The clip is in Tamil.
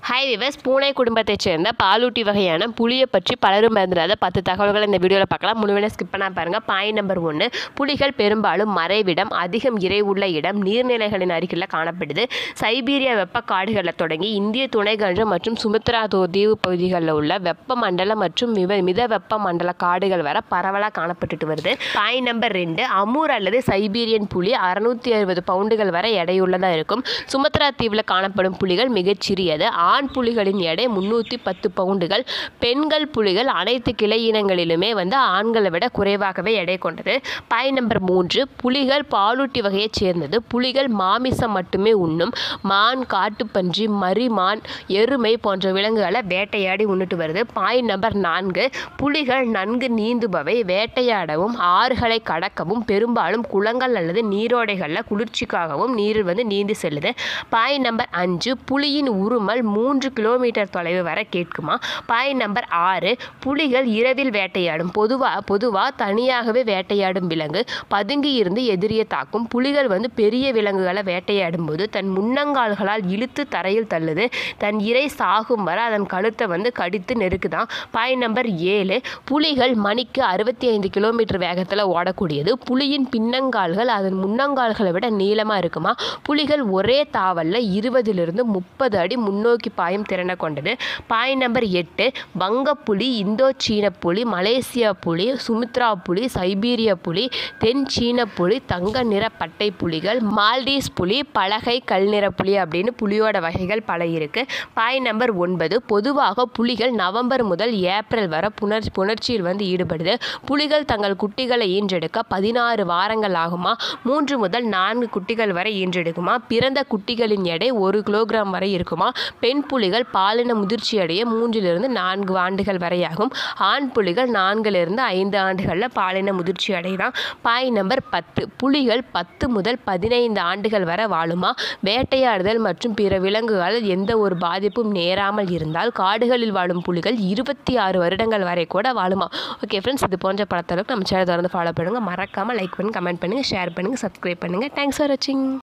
ஹாய் விவர்ஸ், பூனை குடும்பத்தைச் சேர்ந்த பாலூட்டி வகையான புலியை பற்றி பலரும் மறந்துடாத 10 தகவல்களை இந்த வீடியோவில் பார்க்கலாம். முழுமையான ஸ்கிப் பண்ணால் பாருங்கள். பாயிண்ட் நம்பர் 1, புலிகள் பெரும்பாலும் மறைவிடம், அதிகம் இரை உள்ள இடம், நீர்நிலைகளின் அருகில் காணப்படுது. சைபீரியா வெப்ப காடுகளில் தொடங்கி இந்திய துணைக்கண்டம் மற்றும் சுமத்ரா தீவு பகுதிகளில் உள்ள வெப்பமண்டல மற்றும் மித வெப்ப மண்டல காடுகள் வர பரவலாக காணப்பட்டுட்டு வருது. பாயிண்ட் நம்பர் 2, அமூர் அல்லது சைபீரியன் புலி 660 பவுண்டுகள் வரை எடையுள்ளதாக இருக்கும். சுமத்ரா தீவில் காணப்படும் புலிகள் மிகச்சிறியது. ஆண் புலிகளின் எடை 310 பவுண்டுகள். பெண்கள் புலிகள் அனைத்து கிளை இனங்களிலுமே ஆண்களை விட குறைவாகவே எடை கொண்டது. பாயிண்ட் நம்பர் 3, புலிகள் பாலூட்டி வகையைச் சேர்ந்தது. புலிகள் மாமிசம் மட்டுமே உண்ணும். மான், காட்டுப்பன்றி, மரிமான், எருமை போன்ற விலங்குகளை வேட்டையாடி உண்ணிட்டு வருது. பாயிண்ட் நம்பர் 4, புலிகள் நன்கு நீந்துபவை. வேட்டையாடவும் ஆறுகளை கடக்கவும் பெரும்பாலும் குளங்கள் அல்லது நீரோடைகளில் குளிர்ச்சிக்காகவும் நீரில் நீந்தி செல்லுது. பாயிண்ட் நம்பர் 5, புலியின் உருமல் 3 கிலோமீட்டர் தொலைவு வரை கேட்குமா. பாயிண்ட் நம்பர் 6, புலிகள் இரவில் வேட்டையாடும். பொதுவாக தனியாகவே வேட்டையாடும் விலங்கு. பதுங்கி இருந்து எதிரியை தாக்கும். புலிகள் பெரிய விலங்குகளை வேட்டையாடும் போது தன் முன்னங்கால்களால் இழுத்து தரையில் தள்ளுது. தன் இரை சாகும் வரை அதன் கழுத்தை கடித்து நெருக்குதான். பாயிண்ட் நம்பர் 7, புலிகள் மணிக்கு 65 கிலோமீட்டர் வேகத்தில் ஓடக்கூடியது. புலியின் பின்னங்கால்கள் அதன் முன்னங்கால்களை விட நீளமாக இருக்குமா. புலிகள் ஒரே தாவலில் 20 to 30 அடி முன்னோக்கி பாயும் திறனை கொண்டது. பாயிண்ட் நம்பர் 8, வங்கப்புலி, இந்தோ சீன புலி, மலேசியா புலி, சுமத்ரா புலி, சைபீரிய புலி, தென் சீன புலி, தங்க நிற பட்டை புலிகள், மால்டீஸ் புலி, பலகை கல்நிற புலி அப்படின்னு புலியோட வகைகள் பல இருக்கு. பாயிண்ட் நம்பர் 9, பொதுவாக புலிகள் நவம்பர் முதல் ஏப்ரல் வரை புணர்ச்சியில் ஈடுபடுது. புலிகள் தங்கள் குட்டிகளை ஈன்றெடுக்க 16 வாரங்கள் ஆகுமா. 3 முதல் 4 குட்டிகள் வரை ஈன்றெடுக்குமா. பிறந்த குட்டிகளின் எடை 1 கிலோகிராம் வரை இருக்குமா. பெண் புலிகள் பாலின முதிர்ச்சி அடைய 3 to 4 ஆண்டுகள் வரையாகும். ஆண் புலிகள் 4 to 5 ஆண்டுகளில் பாலின முதிர்ச்சி அடையலாம். பாயிண்ட் நம்பர் 10, புலிகள் 10 முதல் 15 ஆண்டுகள் வரை வாழுமா. வேட்டையாடுதல் மற்றும் பிற விலங்குகள் எந்த ஒரு பாதிப்பும் நேராமல் இருந்தால் காடுகளில் வாழும் புலிகள் 26 வருடங்கள் வரை கூட வாழுமா. ஓகே ஃப்ரெண்ட்ஸ், இது போன்ற பல தளவுக்கு நம்ம சேனல் தொடர்ந்து ஃபாலோ பண்ணுங்கள். மறக்காமல் லைக் பண்ணுங்கள், கமெண்ட் பண்ணுங்கள், ஷேர் பண்ணுங்கள், சப்ஸ்கிரைப் பண்ணுங்கள். தேங்க்ஸ் ஃபார் வாட்சிங்.